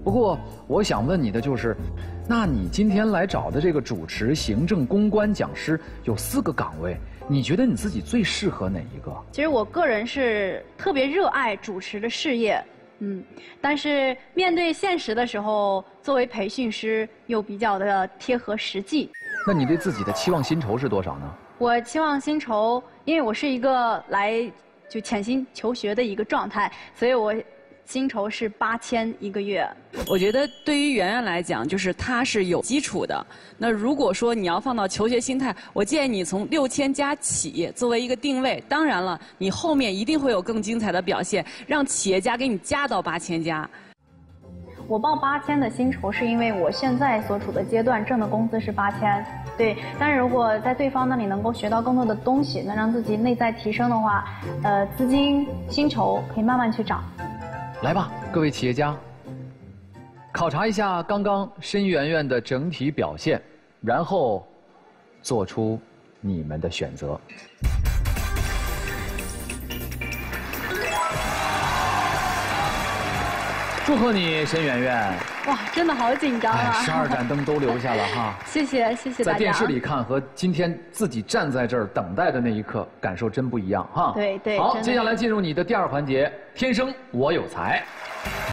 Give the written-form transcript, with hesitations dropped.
不过我想问你的就是，那你今天来找的这个主持、行政、公关讲师有4个岗位，你觉得你自己最适合哪一个？ 其实我个人是特别热爱主持的事业，但是面对现实的时候，作为培训师又比较的贴合实际。 那你对自己的期望薪酬是多少呢？ 我期望薪酬，因为我是一个来就潜心求学的一个状态，所以我薪酬是8000一个月。 我觉得对于圆圆来讲，就是它是有基础的。那如果说你要放到求学心态，我建议你从6000加起作为一个定位。当然了，你后面一定会有更精彩的表现，让企业家给你加到8000加。 我报8000的薪酬是因为我现在所处的阶段挣的工资是8000，对。但是如果在对方那里能够学到更多的东西，能让自己内在提升的话，资金、薪酬可以慢慢去涨。 来吧，各位企业家，考察一下刚刚申圆圆的整体表现，然后做出你们的选择。祝贺你，申圆圆！ 哇，真的好紧张啊 ！12盏灯都留下了哈。 谢谢，谢谢大家。 在电视里看和今天自己站在这儿等待的那一刻，感受真不一样哈。 对对。 好，接下来进入你的第2环节，天生我有才。